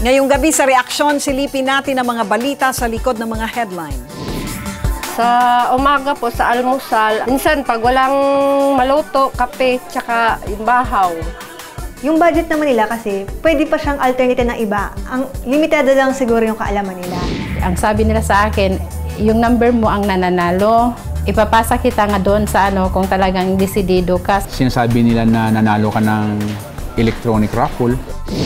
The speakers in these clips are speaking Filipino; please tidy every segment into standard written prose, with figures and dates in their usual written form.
Ngayong gabi sa reaksyon, silipin natin ang mga balita sa likod ng mga headline. Sa umaga po, sa almusal, minsan pag walang maluto, kape, tsaka bahaw. Yung budget naman nila kasi, pwede pa siyang alternative ng iba. Ang limitado lang siguro yung kaalaman nila. Ang sabi nila sa akin, yung number mo ang nananalo. Ipapasa kita nga doon sa kung talagang desidido ka. Sinasabi nila na nanalo ka ng electronic raffle.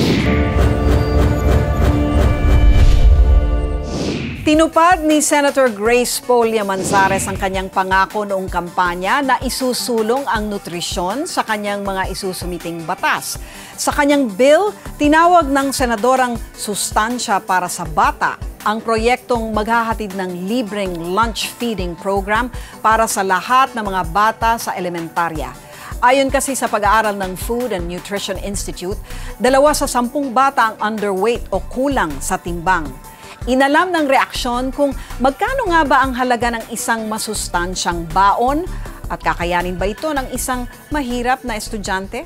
Tinupad ni Senator Grace Polya Manzares ang kanyang pangako noong kampanya na isusulong ang nutrisyon sa kanyang mga isusumiting batas. Sa kanyang bill, tinawag ng senadorang sustansya para sa bata ang proyektong maghahatid ng libreng lunch feeding program para sa lahat ng mga bata sa elementarya. Ayon kasi sa pag-aaral ng Food and Nutrition Institute, 2 sa 10 bata ang underweight o kulang sa timbang. Inalam ng reaksyon kung magkano nga ba ang halaga ng isang masustansyang baon at kakayanin ba ito ng isang mahirap na estudyante?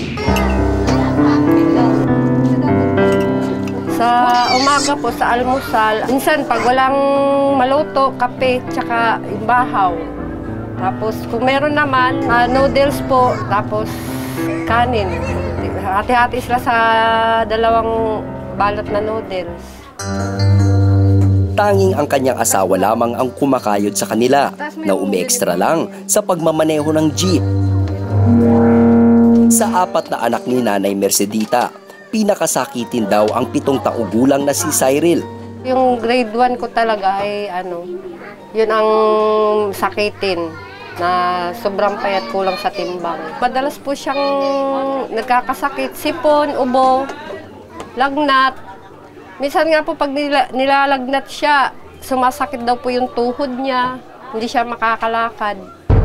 Sa umaga po, sa almusal, minsan pag walang maluto, kape, tsaka bahaw. Tapos kung meron naman, noodles po, tapos kanin. Hati-hati sila sa 2 balot na noodles. Tanging ang kanyang asawa lamang ang kumakayod sa kanila na umekstra lang sa pagmamaneho ng jeep. Sa 4 na anak ni Nanay Mercedita, pinakasakitin daw ang 7 taong gulang na si Cyril. Yung grade 1 ko talaga ay yun ang sakitin na sobrang payat, kulang sa timbang. Madalas po siyang nagkakasakit, sipon, ubo, lagnat. Minsan nga po pag nilalagnat siya, sumasakit daw po yung tuhod niya, hindi siya makakalakad.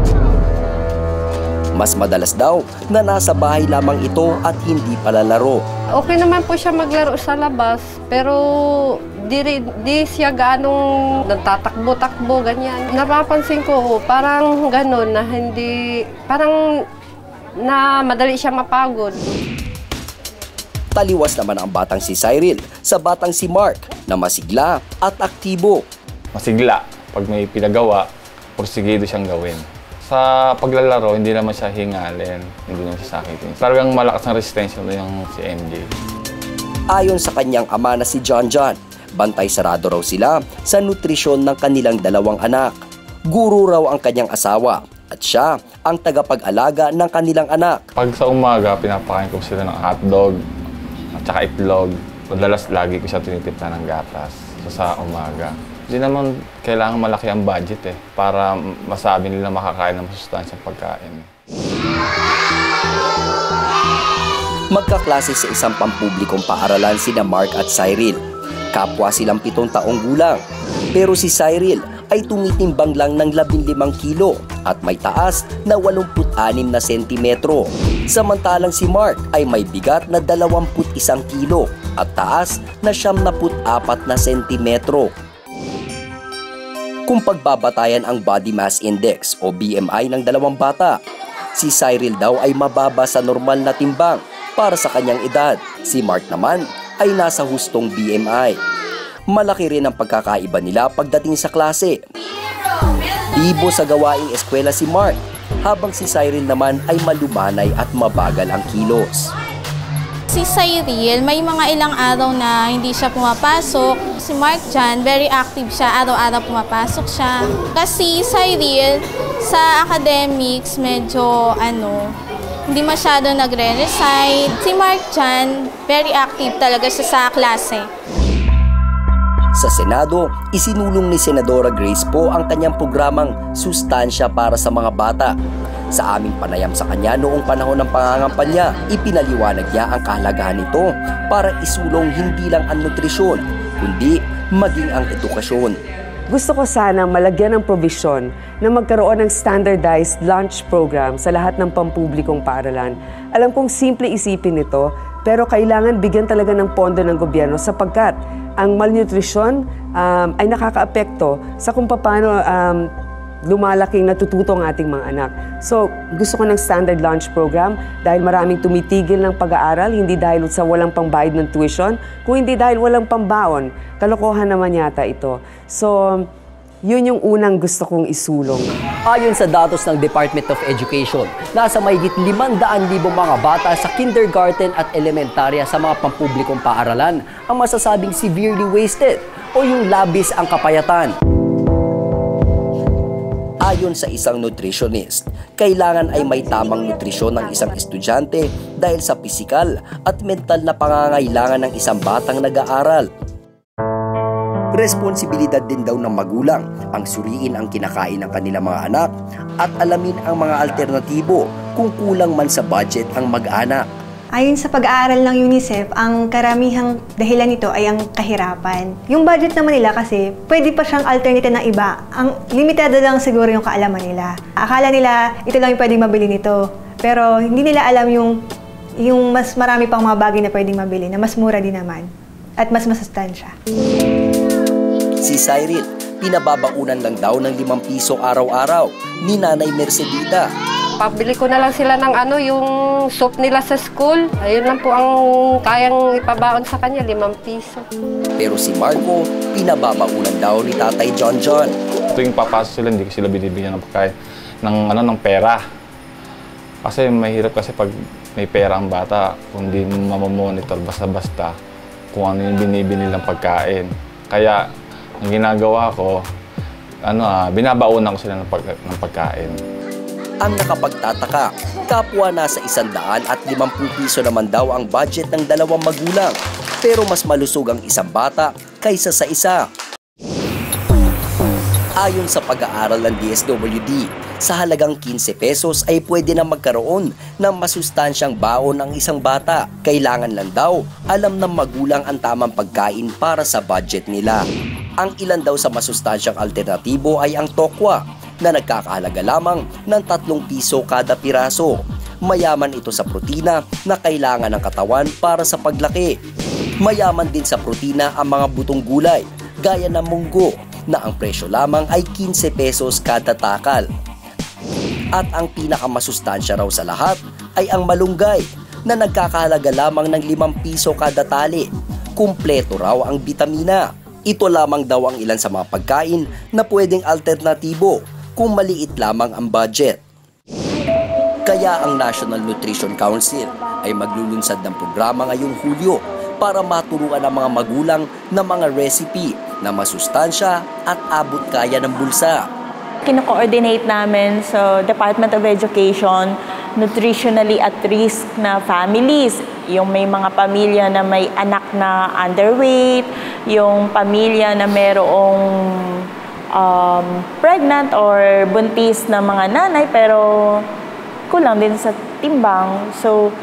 Mas madalas daw na nasa bahay lamang ito at hindi palalaro. Okay naman po siya maglaro sa labas, pero di siya ganong nagtatakbo-takbo, ganyan. Napapansin ko, parang ganon na parang na madali siya mapagod. Taliwas naman ang batang si Cyril sa batang si Mark na masigla at aktibo. Masigla, pag may pinagawa, porsigido siyang gawin. Sa paglalaro, hindi naman siya hingalin, hindi naman siya sakitin. Talagang malakas ang resistensya yung si MJ. Ayon sa kanyang ama na si John, bantay sarado raw sila sa nutrisyon ng kanilang 2 anak. Guro raw ang kanyang asawa at siya ang tagapag-alaga ng kanilang anak. Pag sa umaga, pinapakain ko sila ng hotdog at saka itlog. Madalas lagi ko siya tinitimpla ng gatas sa umaga. Hindi naman kailangan malaki ang budget para masabi nila makakain ng masustansyang pagkain. Magkaklase sa isang pampublikong paaralan sina Mark at Cyril. Kapwa silang 7 taong gulang. Pero si Cyril ay tumitimbang lang ng 15 kilo at may taas na 86 na sentimetro. Samantalang si Mark ay may bigat na 21 kilo at taas na 74 na sentimetro. Kung pagbabatayan ang Body Mass Index o BMI ng 2 bata, si Cyril daw ay mababa sa normal na timbang para sa kanyang edad. Si Mark naman ay nasa hustong BMI. Malaki rin ang pagkakaiba nila pagdating sa klase. Bibo sa gawaing eskwela si Mark, habang si Cyril naman ay malumanay at mabagal ang kilos. Si Cyril, may mga ilang araw na hindi siya pumapasok. Si Mark dyan, very active siya. Araw-araw pumapasok siya. Kasi Cyril, sa academics, medyo hindi masyado nagre-recite. Si Mark dyan, very active talaga siya sa klase. Sa Senado, isinulong ni Senadora Grace po ang kanyang programang Sustansya para sa mga bata. Sa aming panayam sa kanya noong panahon ng pangangampanya, ipinaliwanag niya ang kahalagahan nito para isulong hindi lang ang nutrisyon, kundi maging ang edukasyon. Gusto ko sana malagyan ng provision na magkaroon ng standardized lunch program sa lahat ng pampublikong paaralan. Alam kong simple isipin ito, pero kailangan bigyan talaga ng pondo ng gobyerno sapagkat ang malnutrition ay nakakaapekto sa kung paano lumalaking natututo ang ating mga anak. So, gusto ko ng standard lunch program dahil maraming tumitigil ng pag-aaral, hindi dahil sa walang pangbayad ng tuition, kung hindi dahil walang pambaon. Kalokohan naman yata ito. So, yun yung unang gusto kong isulong. Ayon sa datos ng Department of Education, nasa mahigit 500,000 mga bata sa kindergarten at elementarya sa mga pampublikong paaralan ang masasabing severely wasted o yung labis ang kapayatan. Ayon sa isang nutritionist, kailangan ay may tamang nutrisyon ng isang estudyante dahil sa pisikal at mental na pangangailangan ng isang batang nag-aaral. Responsibilidad din daw ng magulang ang suriin ang kinakain ng kanilang mga anak at alamin ang mga alternatibo kung kulang man sa budget ang mag-anak. Ayon sa pag-aaral ng UNICEF, ang karamihang dahilan nito ay ang kahirapan. Yung budget naman nila kasi, pwede pa siyang alternative ng iba. Ang limitado lang siguro yung kaalaman nila. Akala nila, ito lang yung pwedeng mabili nito. Pero hindi nila alam yung mas marami pang mga bagay na pwedeng mabili, na mas mura din naman. At mas masustansya. Si Cyril, pinababaunan lang daw ng 5 piso araw-araw ni Nanay Mercedita. Pabili ko na lang sila ng yung soup nila sa school. Ayun lang po ang kayang ipabaon sa kanya, 5 piso. Pero si Marco, pinababaunan daw ni Tatay John John. Tuwing papasok sila, hindi ko sila binibigyan ng pagkain ng pera. Kasi mahirap kasi pag may pera ang bata, kung di mamamonitor basta-basta kung ano yung binibili nilang pagkain. Kaya ang ginagawa ko, binabaunan ko sila ng pagkain. Ang nakapagtataka, kapwa nasa 150 piso naman daw ang budget ng 2 magulang. Pero mas malusog ang isang bata kaysa sa isa. Ayon sa pag-aaral ng DSWD, sa halagang 15 pesos ay pwede na magkaroon ng masustansyang baon ang isang bata. Kailangan lang daw alam ng magulang ang tamang pagkain para sa budget nila. Ang ilan daw sa masustansyang alternatibo ay ang tokwa, na nagkakahalaga lamang ng 3 piso kada piraso. Mayaman ito sa protina na kailangan ng katawan para sa paglaki. Mayaman din sa protina ang mga butong gulay, gaya ng munggo, na ang presyo lamang ay 15 pesos kada takal. At ang pinakamasustansya raw sa lahat ay ang malunggay, na nagkakahalaga lamang ng 5 piso kada tali. Kumpleto raw ang bitamina. Ito lamang daw ang ilan sa mga pagkain na pwedeng alternatibo kung maliit lamang ang budget. Kaya ang National Nutrition Council ay maglulunsad ng programa ngayong Hulyo para maturuan ang mga magulang ng mga recipe na masustansya at abot kaya ng bulsa. Kino-coordinate namin sa Department of Education nutritionally at risk na families. Yung may mga pamilya na may anak na underweight, yung pamilya na mayroong pregnant or buntis na mga nanay pero kulang din sa timbang. So,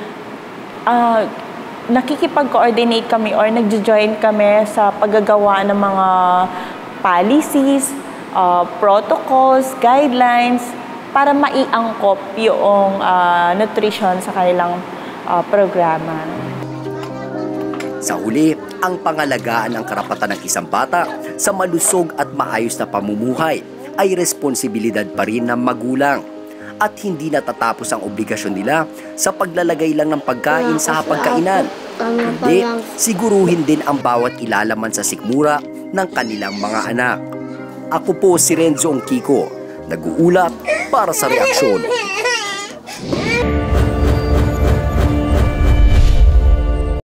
nakikipag-coordinate kami or nagjo-join kami sa paggagawa ng mga policies, protocols, guidelines para maiangkop yung nutrition sa kanilang programa. Sa huli, ang pangalagaan ng karapatan ng isang bata sa malusog at maayos na pamumuhay ay responsibilidad pa rin ng magulang. At hindi natatapos ang obligasyon nila sa paglalagay lang ng pagkain sa hapagkainan. Hindi, siguruhin din ang bawat ilalaman sa sikmura ng kanilang mga anak. Ako po si Renzo Kiko, nag-uulat para sa Reaksyon.